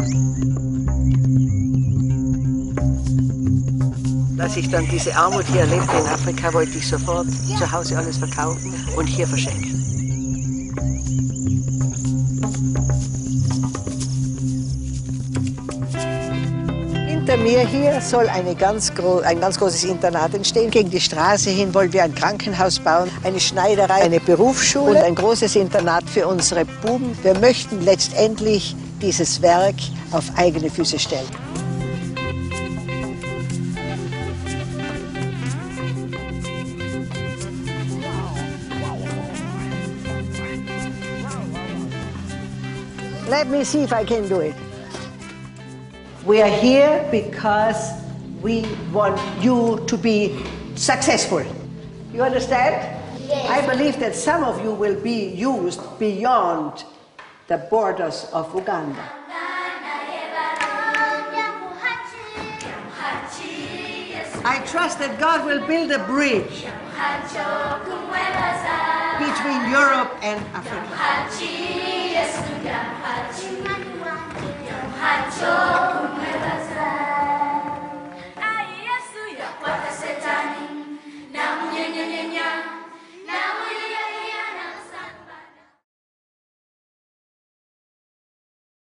Als ich dann diese Armut hier erlebte in Afrika, wollte ich sofort zu Hause alles verkaufen und hier verschenken. Hinter mir hier soll ein ganz großes Internat entstehen. Gegen die Straße hin wollen wir ein Krankenhaus bauen, eine Schneiderei, eine Berufsschule und ein großes Internat für unsere Buben. Wir möchten letztendlich dieses Werk auf eigene Füße stellen. Let me see if I can do it. We are here because we want you to be successful. You understand? Yes. I believe that some of you will be used beyond the borders of Uganda. I trust that God will build a bridge between Europe and Africa.